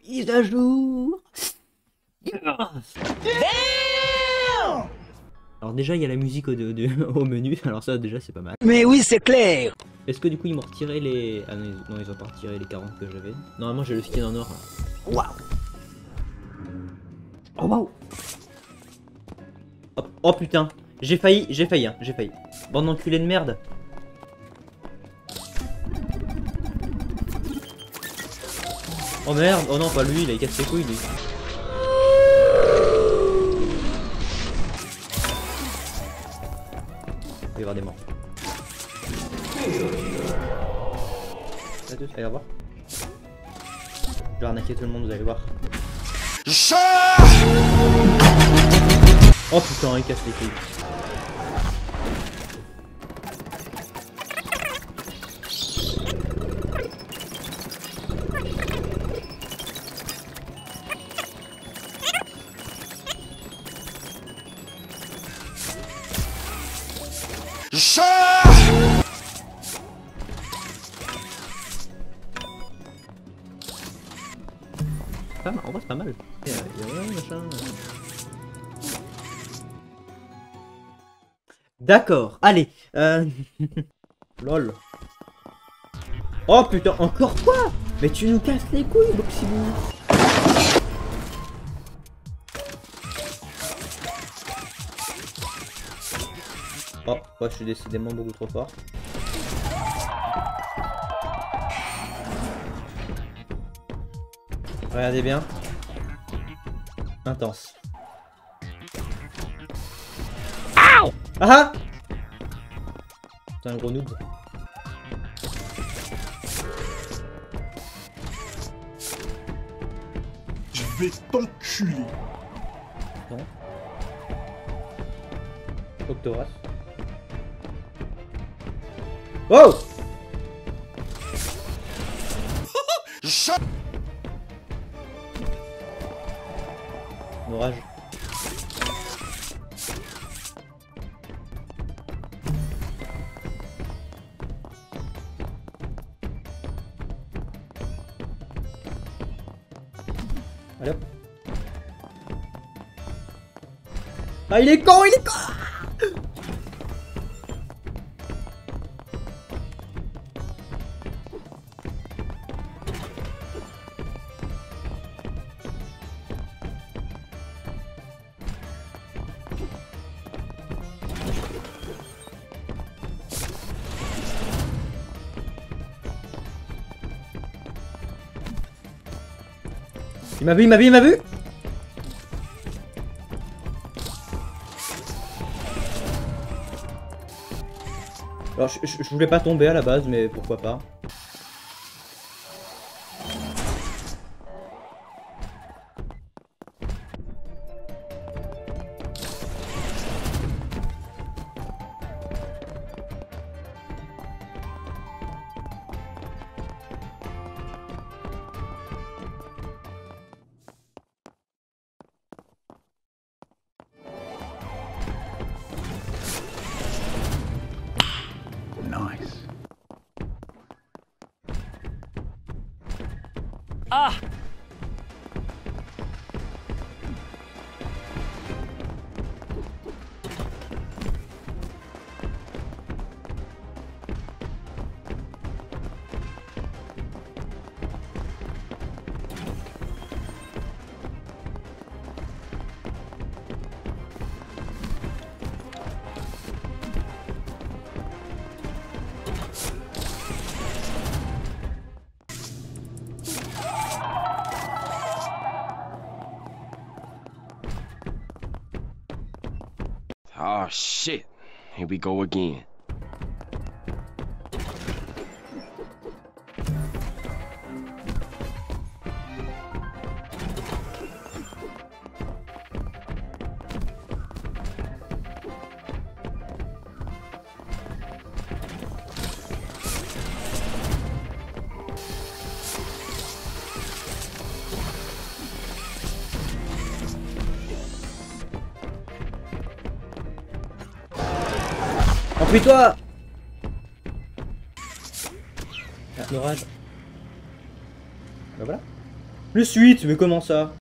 Mise à jour. Alors déjà il y a la musique au menu, alors ça déjà c'est pas mal. Mais oui, c'est clair. Est-ce que du coup ils m'ont retiré les... Ah non, non, ils ont pas retiré les 40 que j'avais. Normalement j'ai le skin en or. Waouh. Oh waouh. Oh putain, j'ai failli, hein, j'ai failli. Bande d'enculés de merde. Oh merde, oh non pas lui, il casse ses couilles lui. Il va y avoir des morts. Allez voir. Je vais arnaquer tout le monde, vous allez voir. Oh putain, il casse les couilles. Pas mal, en vrai c'est pas mal. Il y a machin. D'accord, allez. Lol. Oh putain, encore quoi? Mais tu nous casses les couilles, Boxilou. Oh, ouais, je suis décidément beaucoup trop fort. Regardez bien. Intense. Ah ah! C'est un gros noob. Je vais t'enculer. Non. Octoras. Oh! Orage. Allez hop. Ah il est con, il est con. Il m'a vu, il m'a vu, il m'a vu. Alors je voulais pas tomber à la base, mais pourquoi pas. Nice. Ah! Oh shit, here we go again. Enfuis-toi! Ah, l'orage. Bah voilà. Le suite, mais comment ça?